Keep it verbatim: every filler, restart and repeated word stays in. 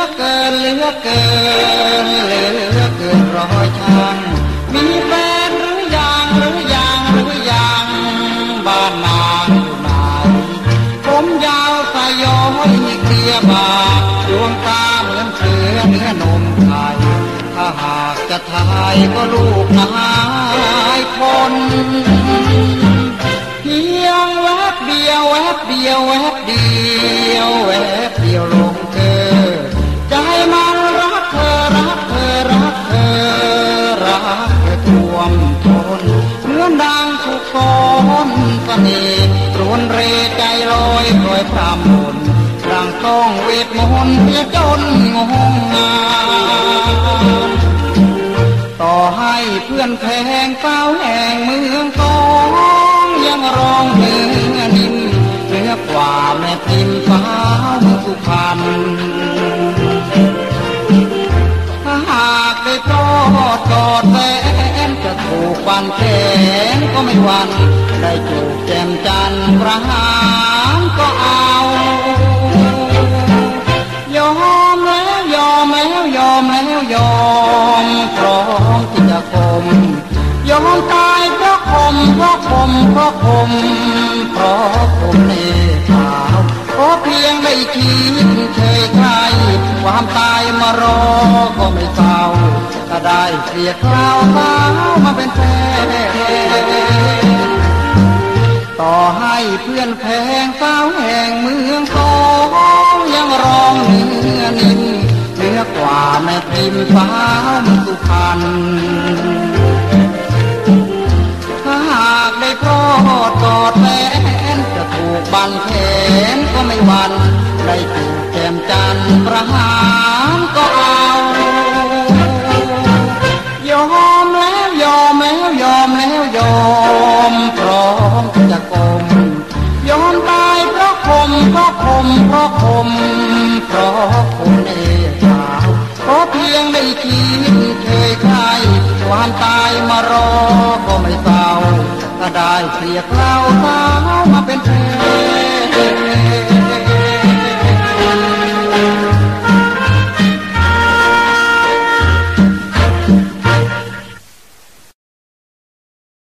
เกินเหลือเกินเหลือเกินร้อยช่างมีแฟนหรือยังหรือยังหรือยังบ้านนางอยู่ไหนผมยาวสายย้อยเกลียบากดวงตาเหมือนเสือเนื้อนมไทยถ้าหากจะทายก็ลูกนายคนเพียงแวบเดียวแวบเดียวแวบเดียวแวบเดียวลงเธอใจมันรักเธอรักเธอรักเธอรักเธอท่วมทนเหมือนดังสุกรเสน่ห์รวนเรใจลอยปล่อยพรำมนร่างต้องเวทมนต์เสียจนงงงานต่อให้เพื่อนแพงเฝ้าแห่งเมืองกองยังร้องเนื้อนิ่มเนื้อกว่าแม่พิมพ์ฟ้าเมืองสุพรรณถ้าหากได้กอดกอดแฟนจะถูกฟันแขนก็ไม่หวั่นได้จูบแก้มจันทร์ประหารก็เอายอมแล้วยอมแล้วยอมแล้วยอมพร้อมที่จะคมยอมตายเพราะคมเพราะคมเพราะคมเพราะคมเนขาวขอเพียงได้คิดเฉยใครความตายมารอก็ไม่เศร้าถ้าได้เสียคราวสาวมาเป็นแฟนต่อให้เพื่อนแพงสาวแห่งเมืองทองยังร้องเนื้อนิ่มเนื้อกว่าแม่พิมพ์ฟ้าเมืองสุพรรณถ้าหากได้กอดกอดแฟนจะถูกบันแขนก็ไม่หวั่นได้จูบแก้มจันทร์ประหารก็เอายอมแล้วยอมแล้วยอมแล้วยอมพร้อมจะกลมยอมตายเพราะคมเพราะคมเพราะคมเพราะคมเนขาวขอเพียงได้คิดเคยใครความตายมารอก็ไม่เศร้าถ้าได้เสียคราวสาวมาเป็นแฟน